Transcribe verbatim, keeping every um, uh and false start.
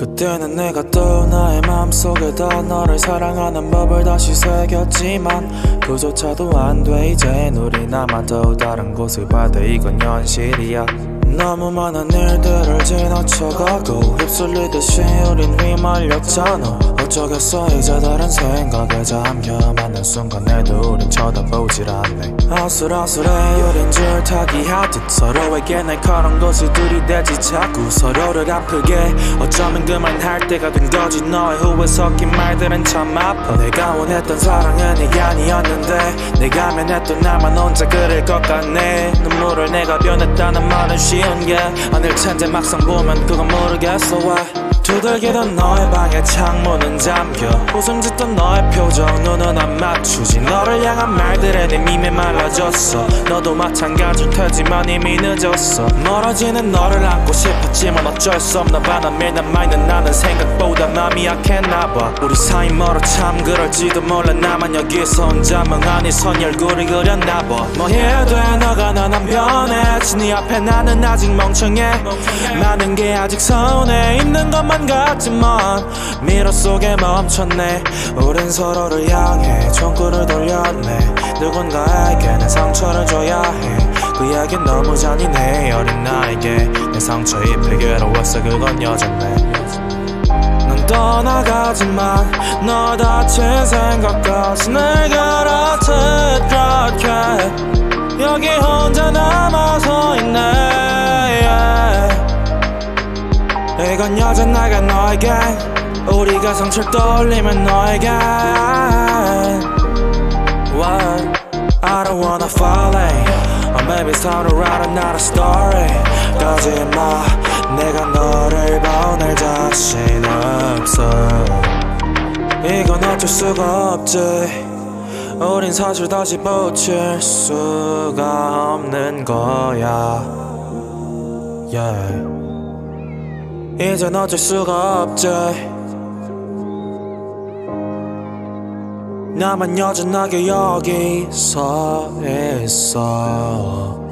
그때는 내가 또 나의 맘속에다 너를 사랑하는 법을 다시 새겼지만 그조차도 안 돼. 이젠 우리 남아도 다른 곳을 봐야 돼. 이건 현실이야. 너무 많은 일들을 지나쳐가고 휩쓸리듯이 우린 휘말렸잖아. 어쩌겠어 이제 다른 생각에 잠겨 맞는 순간에도 우린 쳐다보질 않네. 아슬아슬해 우린 줄타기 하듯 서로에게 날카로운 것을 들이대지 자꾸 서로를 아프게. 어쩌면 그만할 때가 된 거지. 너의 후회 섞인 말들은 참 아파. 내가 원했던 사랑은 이게 아니었는데 내가 면했던 나만 혼자 그럴 것 같네. 눈물을 내가 변했다는 말은 쉬운 게 아닐 텐데 막상 보면 그건 모르겠어. 왜 두들기던 너의 방의 창문은 잠겨. 웃음 짓던 너의 표정 눈은 안 맞추지. 너를 향한 말들에 내 밈에 말라졌어. 너도 마찬가지일 테지만 이미 늦었어. 멀어지는 너를 안고 싶었지만 어쩔 수 없나 봐. 난 밀남아있는 나는 생각보다 맘이 약했나봐. 우리 사이 멀어 참 그럴지도 몰라. 나만 여기서 혼자 멍하니 선 얼굴을 그렸나봐. 뭐 해야 돼 너가 난 안 변해. 네 앞에 나는 아직 멍청해. 많은 게 아직 손에 있는 것만 같지만 미러 속에 멈췄네. 우린 서로를 향해 총구를 돌렸네. 누군가에게 내 상처를 줘야 해. 그 얘긴 너무 잔인해. 어린 나에게 내 상처 입혀 괴로웠어. 그건 여전해. 넌 떠나가지만 너 다친 생각까지 날 그렇듯 그렇게 여기 혼자 남아서 있네. yeah. 이건 여전하게 너에게 우리가 상처를 떠올리면 너에게 What? I don't wanna fall in Or maybe it's time to write another story. 거짓말 내가 너를 보낼 자신 없어. 이건 어쩔 수가 없지. 우린 사실 다시 붙일 수가 없는 거야. yeah. 이젠 어쩔 수가 없지. 나만 여전하게 여기 서 있어.